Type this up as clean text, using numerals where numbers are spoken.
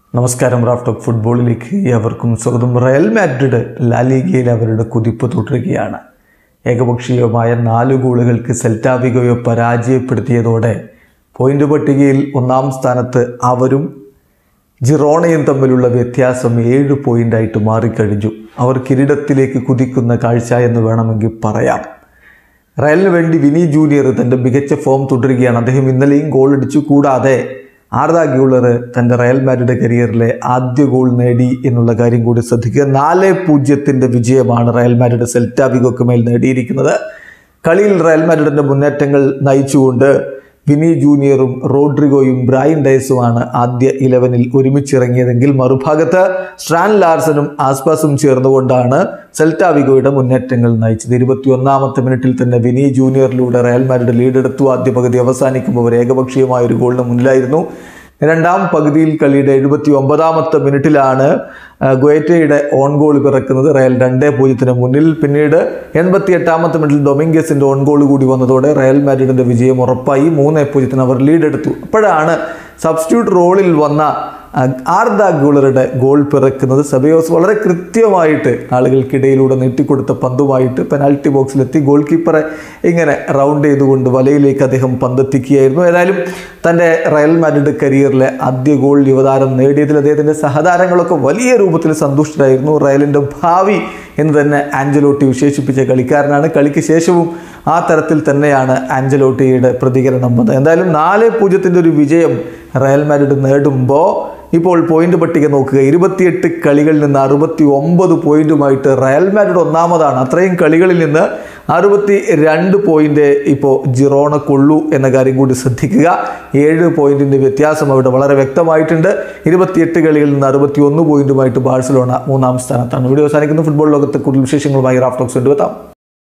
നമസ്കാരം. Raf talk ഫുട്ബോളിലേക്ക് അവർക്കും സ്വാഗതം. റയൽ മാഡ്രിഡ് ലാ ലീഗയിൽ അവരുടെ കുതിപ്പ് തുടരുകയാണ്. ഏകപക്ഷീയമായ 4 ഗോളുകൾക്ക് സെൽറ്റാ വിഗോയെ പരാജയപ്പെടുത്തിയതോടെ പോയിന്റ് പട്ടികയിൽ 1-ാം സ്ഥാനത്ത് അവരും ജിറോണയും തമ്മിലുള്ള വ്യത്യാസം 7 പോയിൻ്റായിട്ട് മാറിക്കഴിഞ്ഞു. അവർ കിരീടത്തിലേക്ക് കുതിക്കുന്ന കാഴ്ച എന്ന് വേണമെങ്കിൽ പറയാം. റയലിന് വേണ്ടി വിനി ജൂനിയർ തൻ്റെ മികച്ച ഫോം തുടരുകയാണ്. അദ്ദേഹം ഇന്നലെയും ഗോൾ അടിച്ചു. കൂടാതെ ആർദാ ഗ്യൂളർ തൻ്റെ റയൽ മാഡ്രിഡ് കരിയറിലെ ആദ്യ ഗോൾ നേടി എന്നുള്ള കാര്യം കൂടി ശ്രദ്ധിക്കുക. 4-0 വിജയമാണ് റയൽ മാഡ്രിഡ് സെൽറ്റാ വിഗോക്ക് മേൽ നേടിയിരിക്കുന്നത്. കളിയിൽ റയൽ മാഡ്രിഡിൻ്റെ മുന്നേറ്റങ്ങൾ നയിച്ചുകൊണ്ട് വിനി ജൂനിയറും റോഡ്രിഗോയും ബ്രൈൻ ഡയസുമാണ് ആദ്യ 11-ൽ ഒരുമിച്ചിറങ്ങിയതെങ്കിൽ മറുഭാഗത്ത് സ്ട്രാൻ ലാർസനും ആസ്പാസും ചേർന്നുകൊണ്ടാണ് സെൽറ്റാ വിഗോയുടെ മുന്നേറ്റങ്ങൾ നയിച്ചത്. 21-ാമത്തെ മിനിറ്റിൽ തന്നെ വിനി ജൂനിയറിലൂടെ റയൽ മാഡ്രിഡ് ലീഡെടുത്തു. ആദ്യ പകുതി അവസാനിക്കുമ്പോൾ അവർ ഏകപക്ഷീയമായ ഒരു ഗോളിന് മുന്നിലായിരുന്നു. 2-ാം പകുതിയിൽ കളിയുടെ 79-ാമത്തെ മിനിറ്റിലാണ് ഗുയറ്റയുടെ ഓൺ ഗോൾ പിറക്കുന്നത്. റയൽ 2-0 മുന്നിൽ. പിന്നീട് 88-ാമത്തെ മിനിറ്റിൽ ഡൊമിംഗസിൻ്റെ ഓൺ ഗോൾ കൂടി വന്നതോടെ റയൽ മാഡ്രിഡിൻ്റെ വിജയം ഉറപ്പായി. 3-0 അവർ ലീഡെടുത്തു. അപ്പോഴാണ് സബ്സ്റ്റിറ്റ്യൂട്ട് റോളിൽ വന്ന ആർദാ ഗ്യൂളറുടെ ഗോൾ പിറക്കുന്നത്. സെബയോസ് വളരെ കൃത്യമായിട്ട് ആളുകൾക്കിടയിലൂടെ നീട്ടിക്കൊടുത്ത പന്തുമായിട്ട് പെനാൽറ്റി ബോക്സിലെത്തി ഗോൾ കീപ്പറെ ഇങ്ങനെ റൗണ്ട് ചെയ്തുകൊണ്ട് വലയിലേക്ക് അദ്ദേഹം പന്തെത്തിക്കുകയായിരുന്നു. ഏതായാലും തൻ്റെ റയൽ മാഡ്രിഡ് കരിയറിലെ ആദ്യ ഗോൾ യുവതാരം നേടിയതിൽ അദ്ദേഹത്തിൻ്റെ സഹതാരങ്ങളൊക്കെ വലിയ രൂപത്തിൽ സന്തുഷ്ടരായിരുന്നു. റയലിൻ്റെ ഭാവി എന്ന് തന്നെ ആഞ്ചലോട്ടി വിശേഷിപ്പിച്ച കളിക്കാരനാണ്. കളിക്ക് ശേഷവും ആ തരത്തിൽ തന്നെയാണ് ആഞ്ചലോട്ടിയുടെ പ്രതികരണം വന്നത്. എന്തായാലും 4-0 ഒരു വിജയം റയൽ മാഡ്രിഡ് നേടുമ്പോൾ ഇപ്പോൾ പോയിന്റ് പട്ടിക നോക്കുക. 28 കളികളിൽ നിന്ന് 69 പോയിന്റുമായിട്ട് റയൽ മാഡ്രിഡ് ഒന്നാമതാണ്. അത്രയും കളികളിൽ നിന്ന് 62 പോയിന്റ് ഇപ്പോൾ ജിറോണക്കുള്ളൂ എന്ന കാര്യം കൂടി ശ്രദ്ധിക്കുക. 7 പോയിന്റിൻ്റെ വ്യത്യാസം അവിടെ വളരെ വ്യക്തമായിട്ടുണ്ട്. 28 കളികളിൽ നിന്ന് 61 പോയിന്റുമായിട്ട് ബാഴ്സലോണ 3-ാം സ്ഥാനത്താണ്. വീഡിയോ അവസാനിക്കുന്നു. ഫുട്ബോൾ ലോകത്തെ കൂടുതൽ വിശേഷങ്ങളുമായി റാഫ് ടോക്സ് കൊണ്ടുവെത്താം.